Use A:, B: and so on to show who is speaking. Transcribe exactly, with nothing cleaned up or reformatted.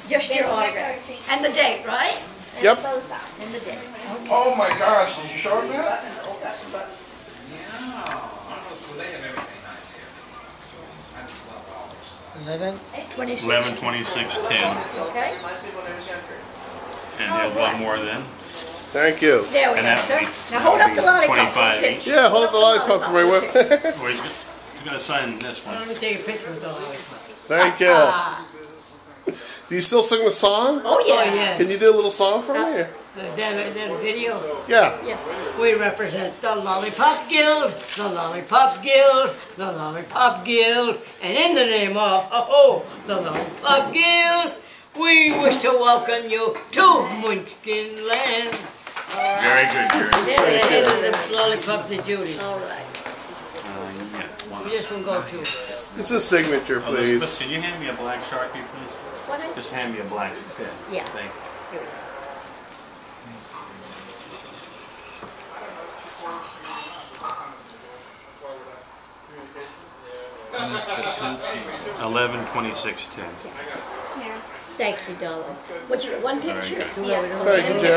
A: Just your autograph. And the date, right?
B: Yep.
A: And the date. Okay.
B: Oh my gosh, did you show him that?
A: Eleven twenty-six.
C: Eleven twenty-six ten.
A: Okay.
C: And there's one more then.
B: Thank you.
A: There we
C: And
A: go,
C: that
A: sir.
C: would be
A: Now hold up the lollipop.
C: twenty-five each.
B: Yeah, hold up the lollipop for my whip.
C: Well, he's, he's gonna sign this one.
D: Let me take a picture with the lollipop.
B: Thank you. Do you still sing the song?
A: Oh, yeah.
D: Oh, yes.
B: Can you do a little song for me?
D: Is that, is that a video?
B: Yeah.
A: Yeah.
D: We represent the Lollipop Guild, the Lollipop Guild, the Lollipop Guild, and in the name of, oh, oh the Lollipop Guild, we wish to welcome you to Munchkin Land.
C: Very good, Gary.
D: There are the head of the lollipop to Judy.
A: All right.
C: Uh, yeah, one.
D: We just will go to.
B: This is signature,
C: Elizabeth,
B: please.
C: can you hand me a black Sharpie, please?
A: What?
C: Just hand me a black pen.
A: Yeah.
C: Thank you.
A: Here we go.
C: Eleven twenty-six ten.
A: Thank you, darling. What's your one picture?
C: Very good.
A: Yeah.
B: Thank you, Jack.